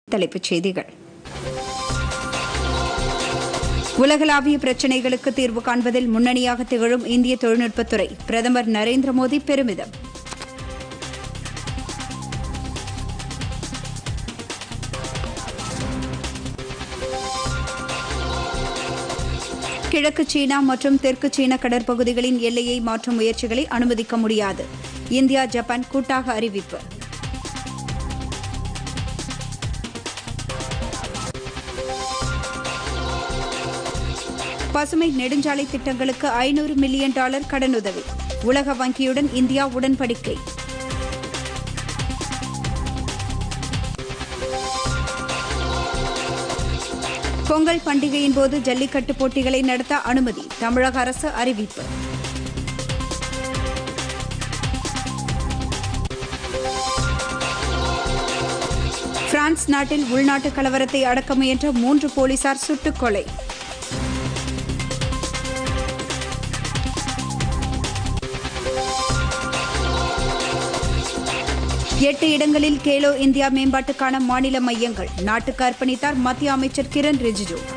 தலைப்புச் செய்திகள். உலகளாவிய பிரச்சினைகளுக்கு தீர்வு காண்பதில் முன்னணியாக திகழும் இந்திய தொழில்நுட்பத்துறை பிரதமர் நரேந்திர மோடி பெருமிதம். கிழக்கு சீனா மற்றும் தெற்கு சீன கடற்பகுதிகளின் எல்லையை மாற்றும் முயற்சிகளை அனுமதிக்க முடியாது. இந்தியா ஜப்பான் கூட்டாக அறிவிப்பு. பசுமை நெடுஞ்சாலை திட்டங்களுக்கு $500 மில்லியன் கடனுதவி. உலக வங்கியுடன் இந்தியா உடன்படிக்கை. பொங்கல் பண்டிகையின் போது ஜல்லிக்கட்டு போட்டிகளை நடத்த அனுமதி. தமிழக அரசு அறிவிப்பு. பிரான்ஸ் நாட்டில் உள்நாட்டு கலவரத்தை அடக்க முயன்ற 3 போலீசார் சுட்டுக் கொலை. எட்டு இடங்களில் கேலோ இந்தியா மேம்பாட்டுக்கான மாநில மையங்கள் நாட்டுக்கு அர்ப்பணித்தார் மத்திய அமைச்சர் கிரண் ரிஜிஜு.